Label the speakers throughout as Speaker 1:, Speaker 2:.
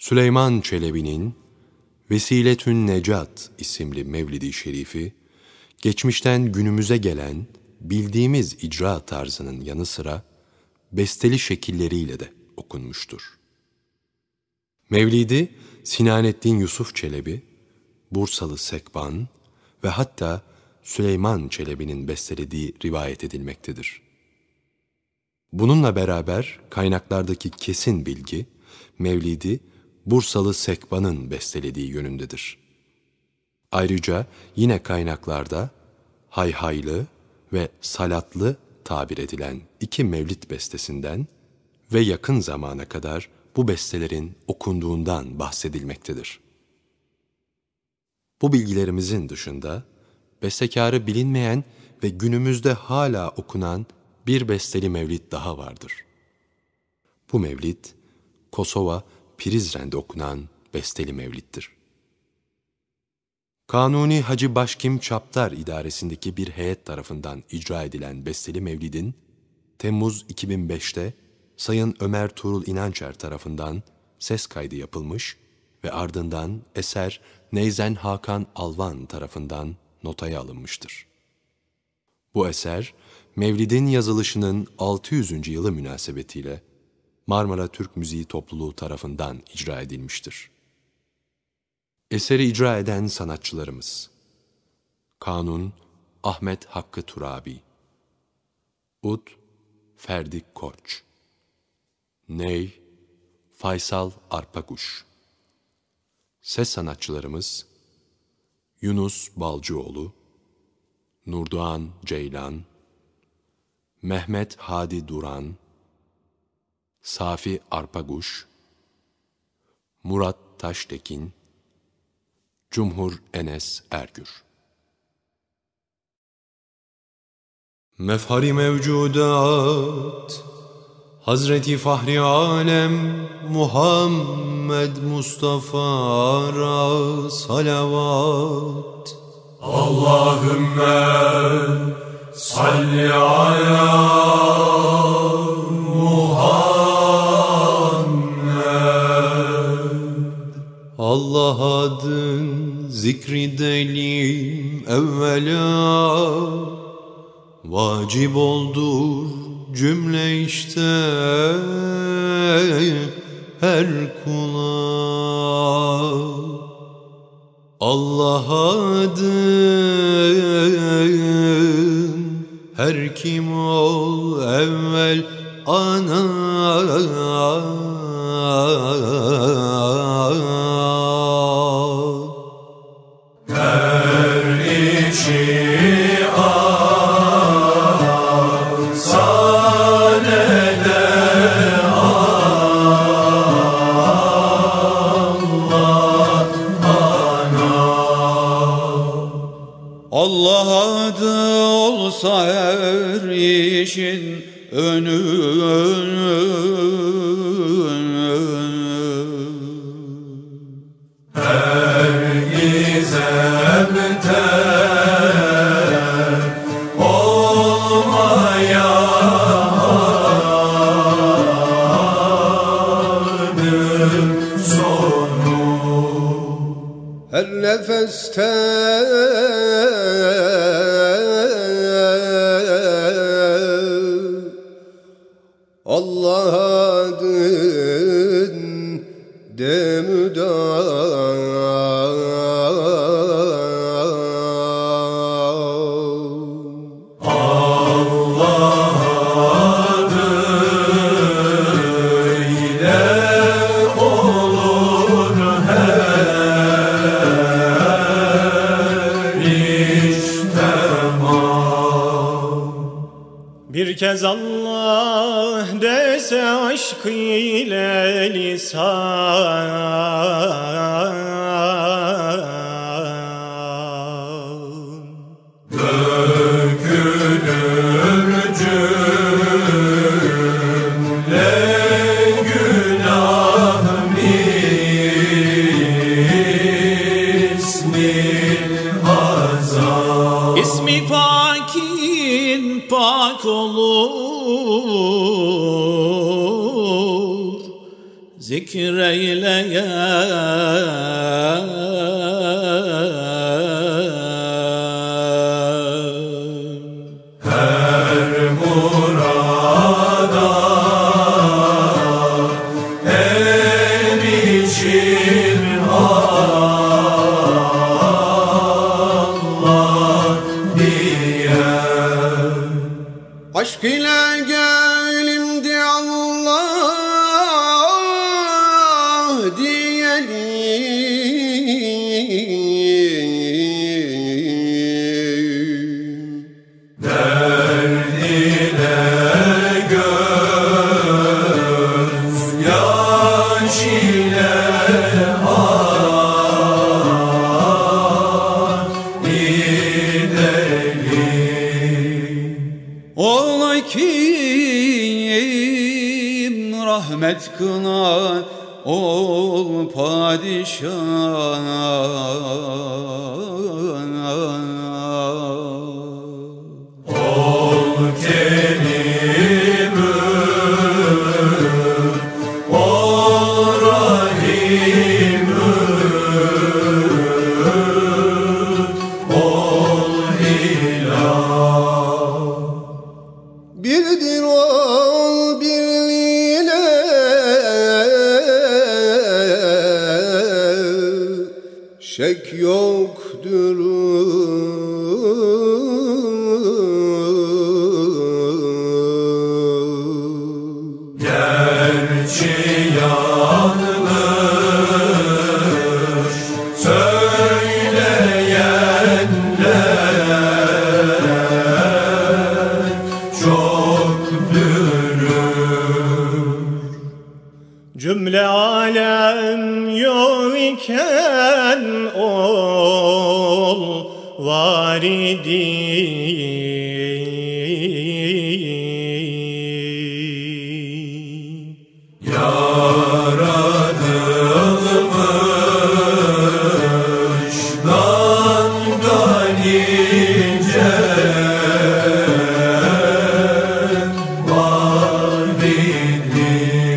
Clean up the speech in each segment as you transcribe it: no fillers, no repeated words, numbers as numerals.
Speaker 1: Süleyman Çelebi'nin Vesiletün Necat isimli Mevlid-i Şerifi, geçmişten günümüze gelen bildiğimiz icra tarzının yanı sıra besteli şekilleriyle de okunmuştur. Mevlidi Sinanettin Yusuf Çelebi, Bursalı Sekban ve hatta Süleyman Çelebi'nin bestelediği rivayet edilmektedir. Bununla beraber kaynaklardaki kesin bilgi, Mevlidi Bursalı Sekban'ın bestelediği yönündedir. Ayrıca yine kaynaklarda hayhaylı ve salatlı tabir edilen iki mevlid bestesinden ve yakın zamana kadar bu bestelerin okunduğundan bahsedilmektedir. Bu bilgilerimizin dışında bestekarı bilinmeyen ve günümüzde hala okunan bir besteli mevlid daha vardır. Bu mevlid, Kosova Prizren'de okunan besteli mevliddir. Kanuni Hacı Başkim Çaptar idaresindeki bir heyet tarafından icra edilen besteli mevlidin, Temmuz 2005'te Sayın Ömer Tuğrul İnançer tarafından ses kaydı yapılmış ve ardından eser Neyzen Hakan Alvan tarafından notaya alınmıştır. Bu eser, Mevlid'in yazılışının 600. yılı münasebetiyle Marmara Türk Müziği Topluluğu tarafından icra edilmiştir. Eseri icra eden sanatçılarımız: Kanun Ahmet Hakkı Turabi, Ud Ferdi Koç, Ney Faysal Arpakuş. Ses sanatçılarımız: Yunus Balcıoğlu, Nurdoğan Ceylan, Mehmet Hadi Duran, Safi Arpaguş, Murat Taştekin, Cumhur Enes Ergür. Mefhari mevcudat Hazreti Fahri Alem Muhammed Mustafa'ra salavat.
Speaker 2: Allahümme salli ala
Speaker 1: Allah adın zikredelim evvela, vacip oldur cümle işte her kula. Allah adın her kim ol evvel ana.
Speaker 3: Allah adı olsa her işin önü.
Speaker 2: Her gizemde olmaya sonu.
Speaker 3: Her nefeste Allah adın demüdar.
Speaker 2: Allah adıyla olur her iş tamam.
Speaker 4: Bir kez Allah dese aşk ile lisan,
Speaker 2: dökülür cümle günah Bismillahirrahmanirrahim.
Speaker 4: İsmi pakin pak olur, zikri zikreyleyen
Speaker 2: her murada erişir Allah diye.
Speaker 3: Aşk ile gönlümde Allah diyelim.
Speaker 2: Derd ile göz yaş ile gidelim.
Speaker 3: Ola kim rahmet kına ol padişah.
Speaker 2: Ol Kerim, ol Rahim, ol İlah.
Speaker 3: Birdir ol birliğine şek yoktur.
Speaker 2: Gerçi yanlış söyleyenler çoktur.
Speaker 4: cümle alem yok iken ol var idi.
Speaker 2: Yaratılmış ganice var idi.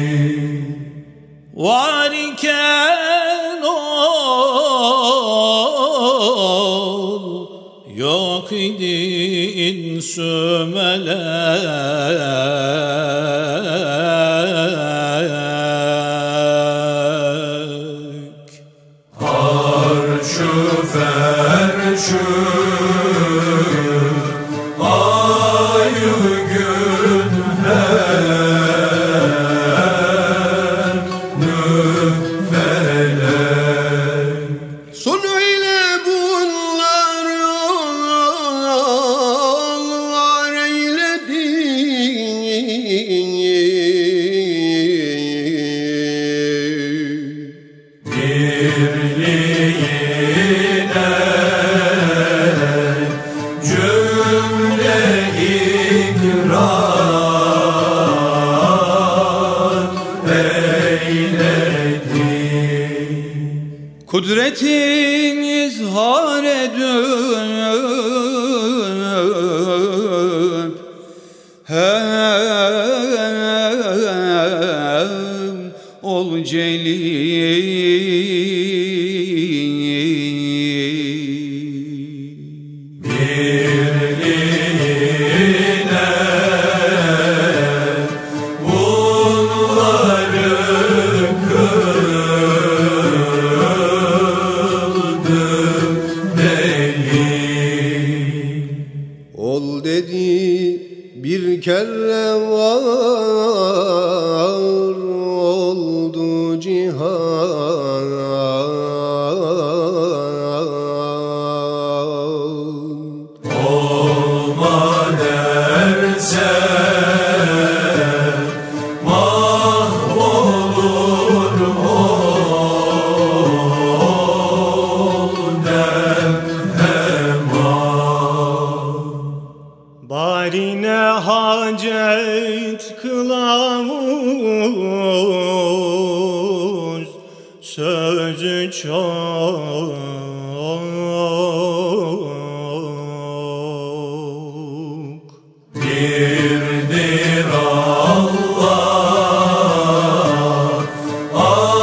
Speaker 4: Var iken ol yok idi insü melek.
Speaker 2: Arş-ı ferş-ü ay-ı gün her nüfelek.
Speaker 3: Sonu ile bunlar var eyledi.
Speaker 2: Birliğine cümle ikrar eyledi.
Speaker 3: Kudretin izhar edip hem ol celil.
Speaker 2: Birliğine bunları kıldı delil.
Speaker 3: Ol dedi bir kere var oldu cihan.
Speaker 2: Olma derse mahvolur, ol derhema.
Speaker 4: Bari ne hacet kılavuz sözü çok.
Speaker 2: Birdir Allah,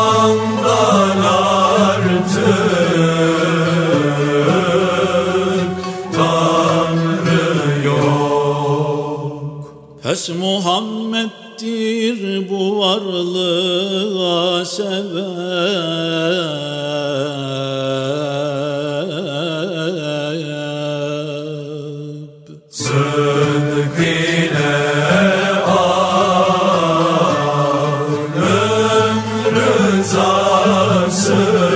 Speaker 2: Muhammed'dir bu varlığa sebep.
Speaker 3: Sıdk ile alın rızası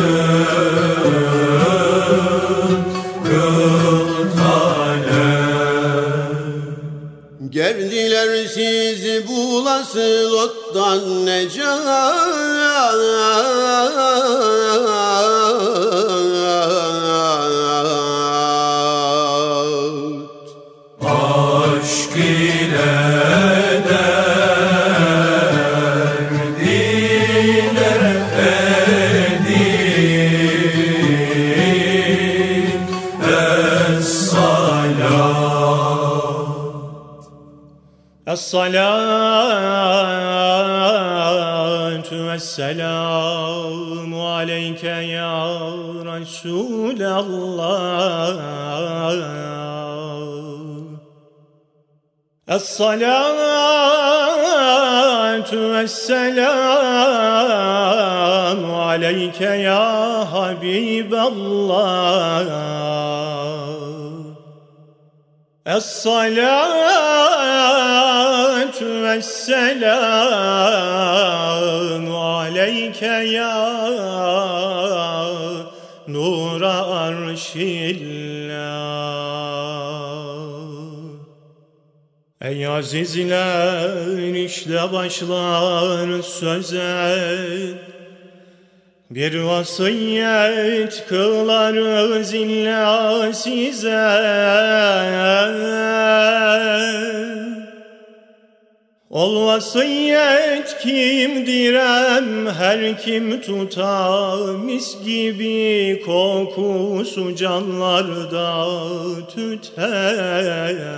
Speaker 3: kıl talep. Geldiler sizi bulasın ottan necat. Aşk ile derdiyle edin es-salat.
Speaker 4: Es-salatu vesselamu aleyke ya Resulallah. Es-salatu vesselamu aleyke ya Habiballah. Es-salatu vesselamu aleyke ya Nur-a arşillah. Ey azizler, işte başlar söze, bir vasiyet kılarız illa size. Ol vasiyet kimdirem, her kim tutar, mis gibi kokusu canlarda tüter.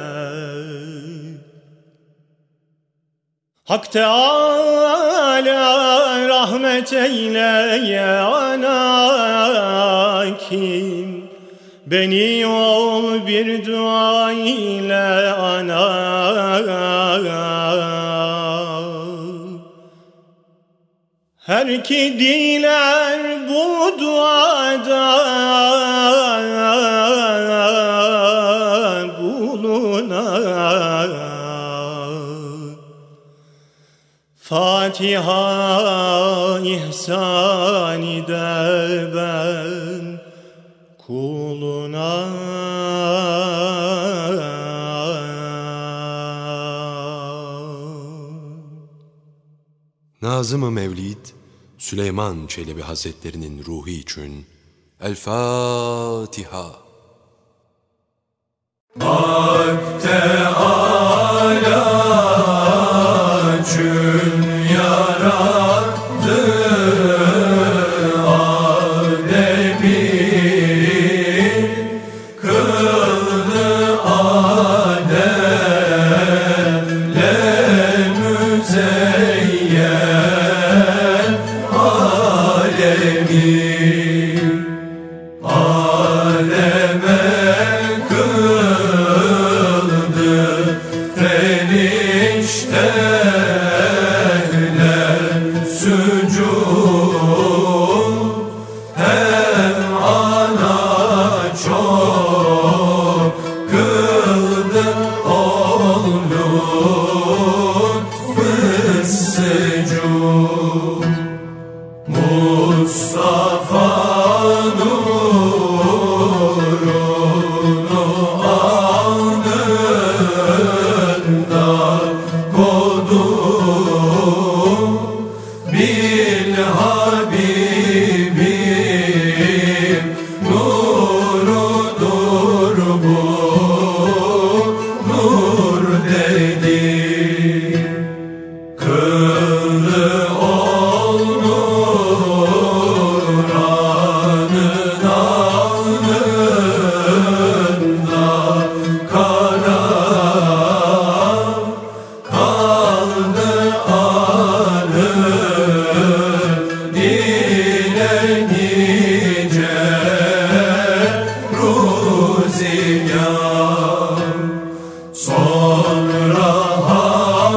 Speaker 4: Hak Teâlâ rahmet eyleye ana kim, beni ol bir dua ile ana. Her ki diler bu duada bulunar. Fatiha ihsan eder ben kuluna.
Speaker 1: Nazım-ı Mevlid Süleyman Çelebi Hazretleri'nin ruhu için El Fatiha.
Speaker 3: Hak Teâlâ cün yarattı alemi, kıldı Adem'le müzeyyen alemi. Aleme kıldı ferişteler sücud, hem ana çok kıldı ol lütfü secud. Mustafa nurunu alnında kodu, bil Habibim nurudur bu nur dedi. Kıldı ol nuranın alnında kara, kaldı anı dile nice ruzigan. Sonra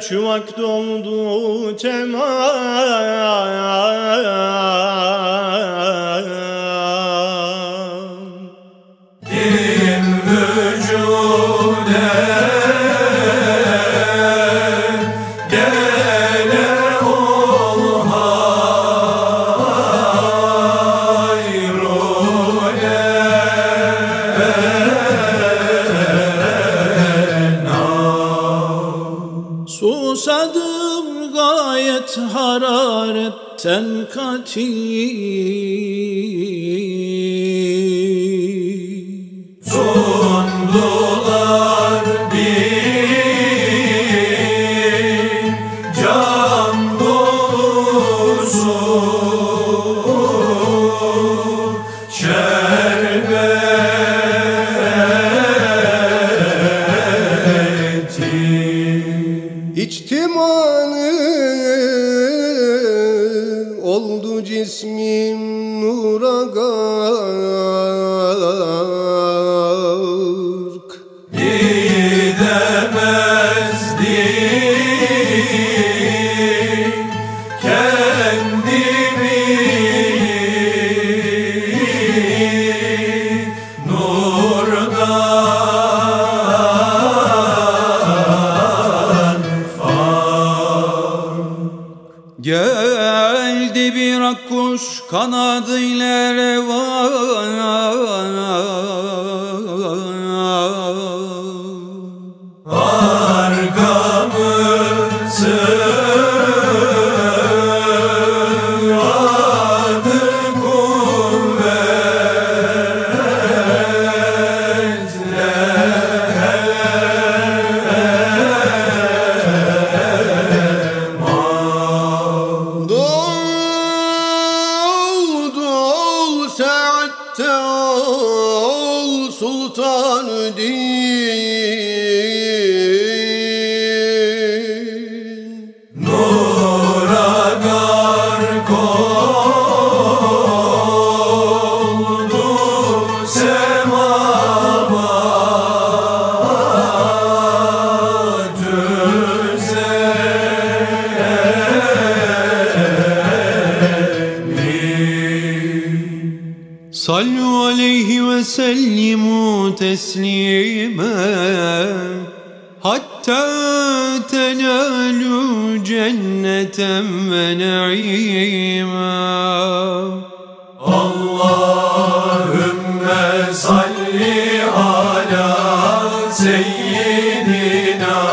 Speaker 4: çuvak doldu tamam.
Speaker 3: Din vücude gele ol hayrule.
Speaker 2: Susadım gayet hararetten kati.
Speaker 3: Sundular bir can dolusu şerbeti.
Speaker 5: İçtimanı oldu cismim nura gark.
Speaker 3: Gidemezdim kendimi nurdan
Speaker 6: Geldi bir akkuş kanadıyla revan.
Speaker 3: arkamı sığadı
Speaker 5: Doğdu ol saatte ol sultan-ı din.
Speaker 3: nura gark oldu semavat
Speaker 2: Sallu aleyhi ve sellimu teslimen hatta tenalu cenneten ve naima.
Speaker 3: Allahümme salli ala seyyidina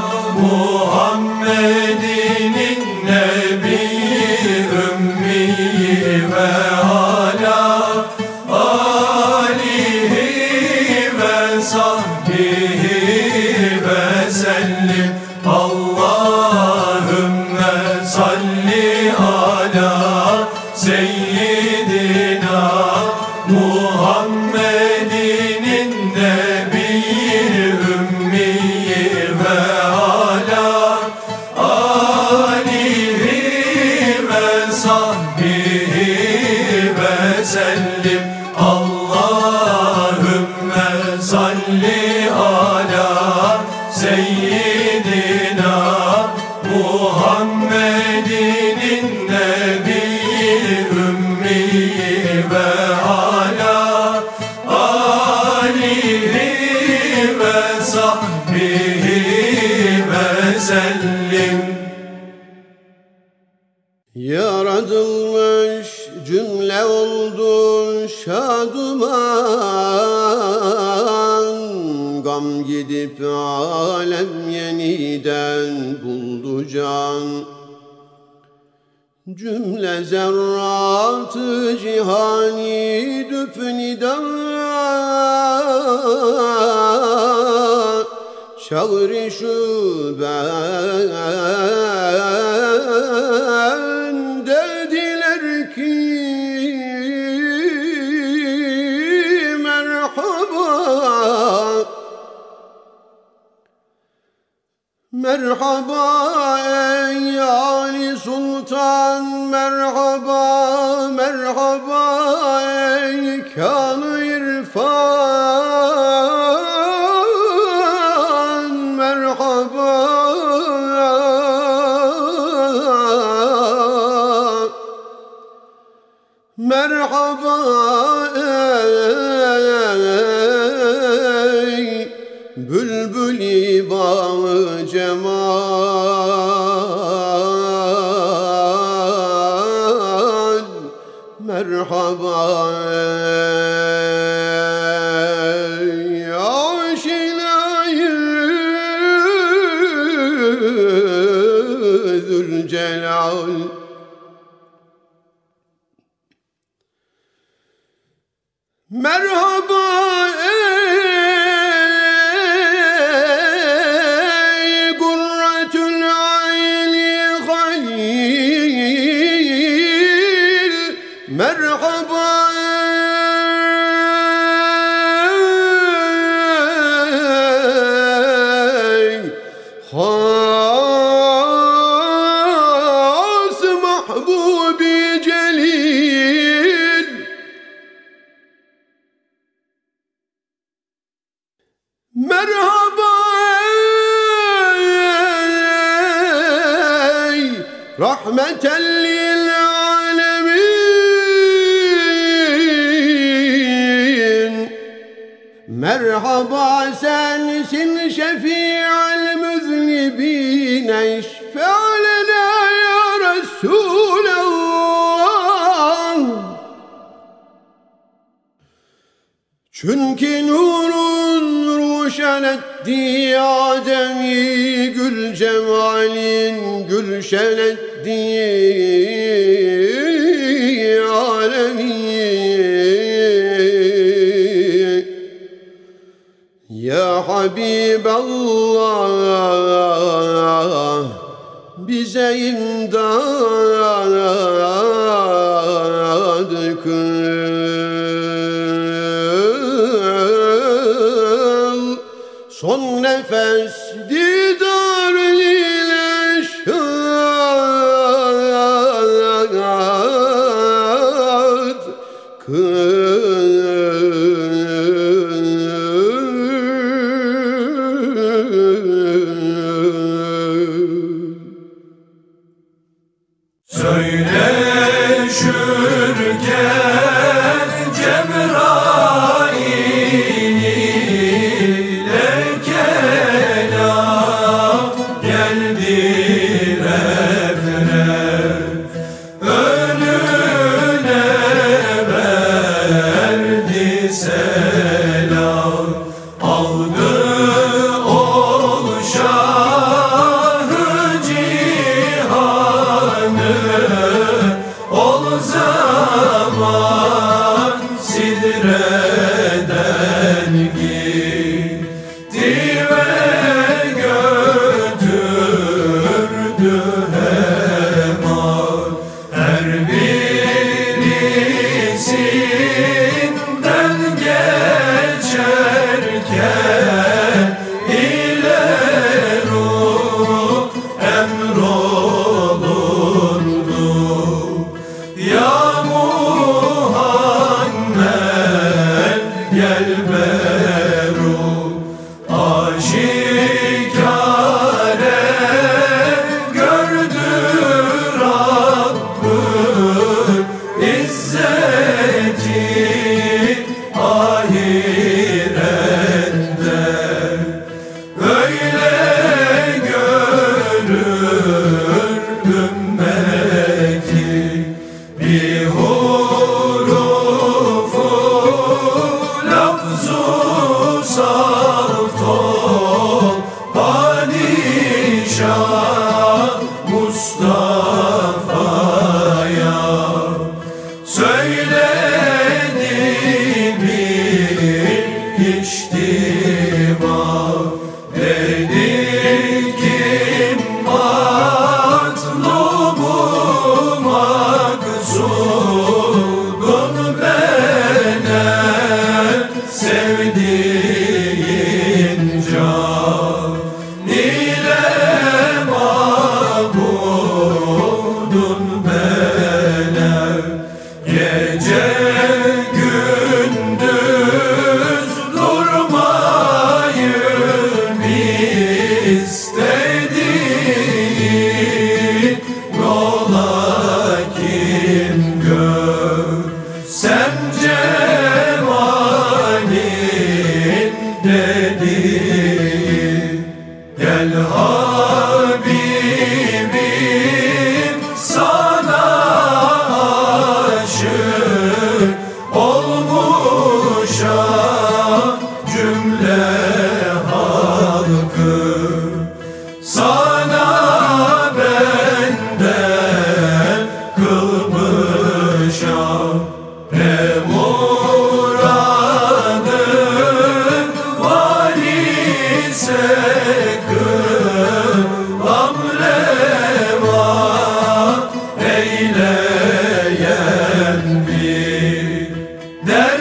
Speaker 3: Muhammedinin nebiyyi ümmiyi ve ala alihi ve sahbihi ve sellim. Allahümme salli ala seyyidina Muhammedinin nebiyyi ümmiyi ve ala alihi ve sahbihi ve sellim. Allahümme salli ala seyyidina Muhammedinin nebiyyi ümmiyi ve ala alihi ve sahbihi ve sellim.
Speaker 5: Yaratılmış cümle oldu şaduman. Gam gidip alem yeniden buldu can. Cümle zerrat-ı cihani düpnida çağrı şuben dediler ki merhaba. Merhaba ey Ali Sultan, merhaba, merhaba ey Kan-ı İrfan, merhaba aşinayı Zülcelal. Merhaba ey Kurretül Ayni Halil, merhaba ey Has Mahbubi Celil. Merhaba ey rahmeten lil alemin. Merhaba sensin şefi'al müznibine, işfe'lena ya Resulallah. Çünkü nurun ruşen etti Adem'i, gül cemalin gülşen etti alemi. Ya Habiballah, bize imdad kıl. Son nefes didar ile şad kıl.
Speaker 3: Söyleşürken Cebrail ile kelam geldi ref ref, önüne verdi selam. Aldı ol şahı cihanı, ol zaman sidreden gitti ve götürdü hemen. Her birisinden geçerken ile ruh emrolurdu. Ya Muhammed gel beru, aşikare gördü Rabb'ın izzeti ahirette. Öyle görür ümmeti bir hurufu lafzu safton padişah Mustafa'ya. Söyledi bir içtima, dedi kim matlubu maksudun benem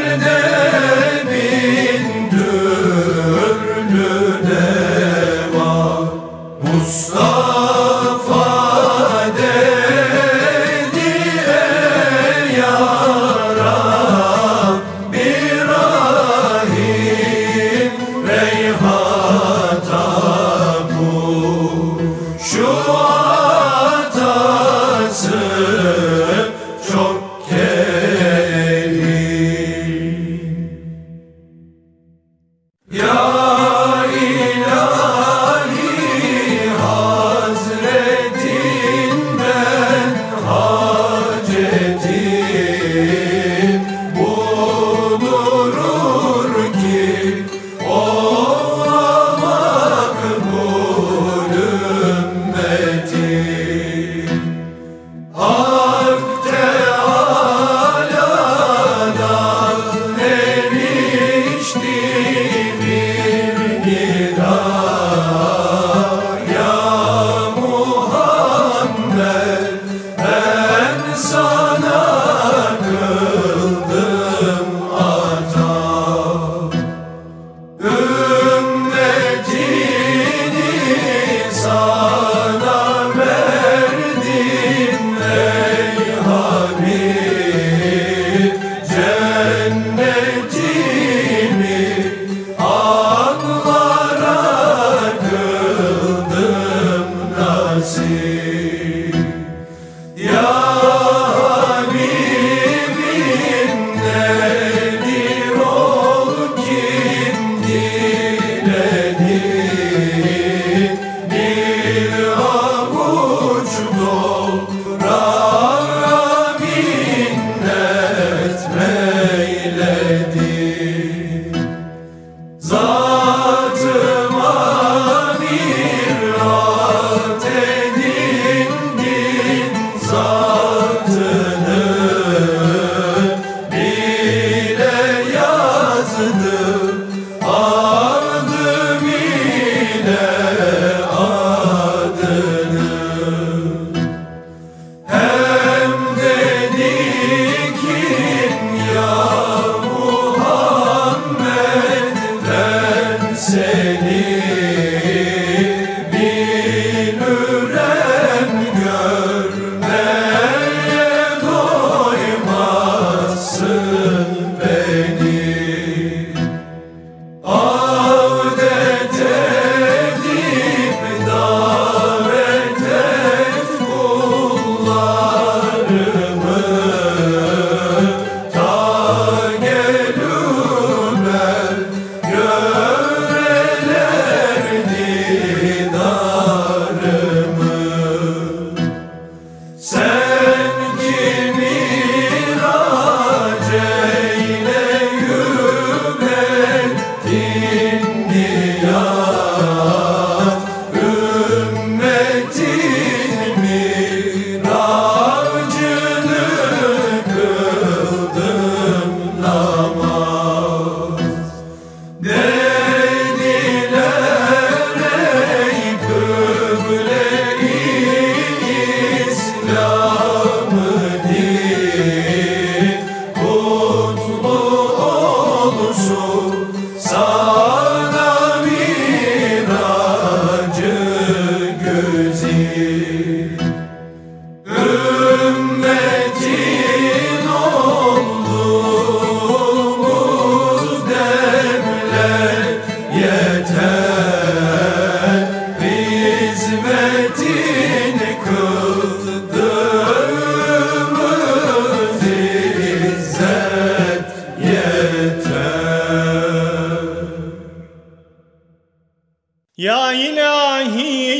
Speaker 4: Ya ilahi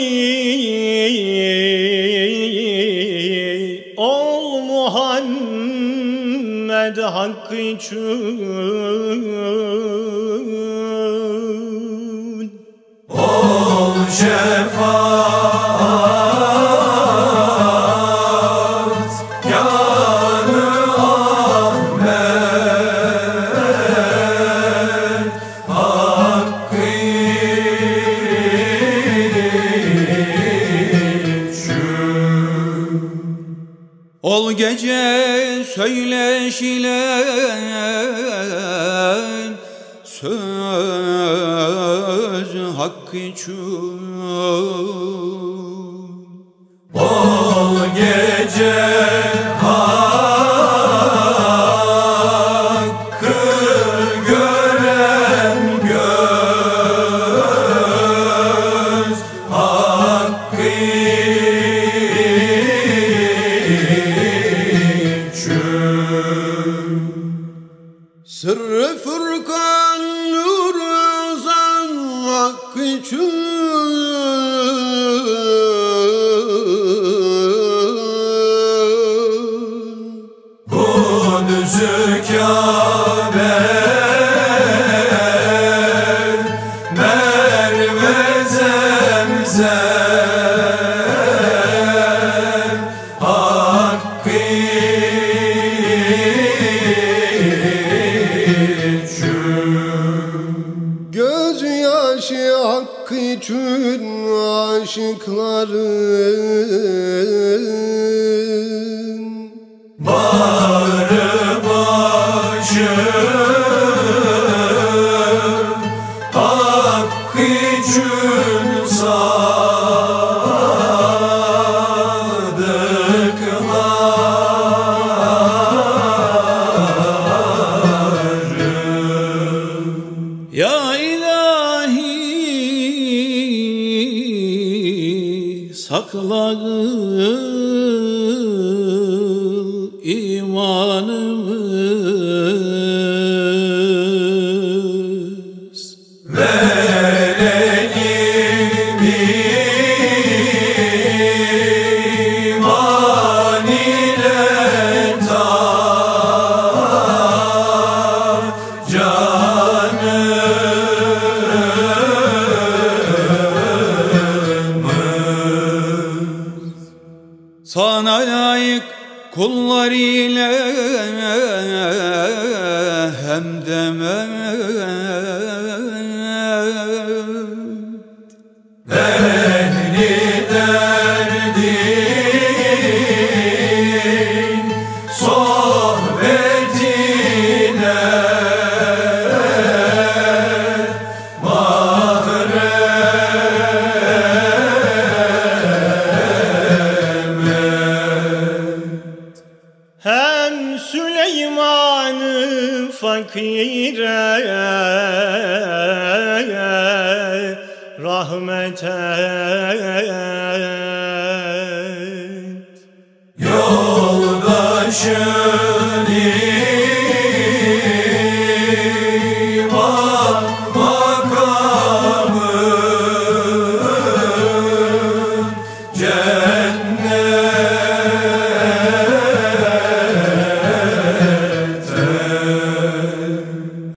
Speaker 4: ol Muhammed hakkı için
Speaker 3: ol şefaat yanı Ahmet hakkı
Speaker 6: ol gece söyleşilen söz hakkı için.
Speaker 3: Ol gece hakkı gören göz hakkı için.
Speaker 5: Sırrı Furkan nur azam hakkı için.
Speaker 3: Kudüs-ü Kâbe Merve Zemzem hakkı için.
Speaker 5: Gözyaşı hakkı için aşıkların
Speaker 3: Bağrı başım hakkı için sadıklarım.
Speaker 2: Ya ilahi sakla imanımız.
Speaker 3: Verelim iman ile canımız.
Speaker 6: Sana layık kullar ile hemdeme
Speaker 3: Ehli derdin sohbetine
Speaker 4: Hem Süleyman'ı fakire rahmet et.
Speaker 3: yoldaşım